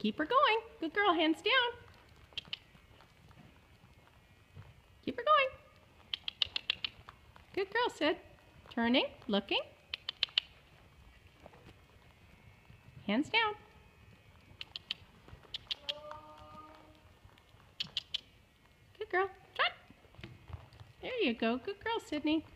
Keep her going. Good girl, hands down. Keep her going. Good girl, Sid. Turning, looking. Hands down. Good girl. Trot. There you go. Good girl, Sydney.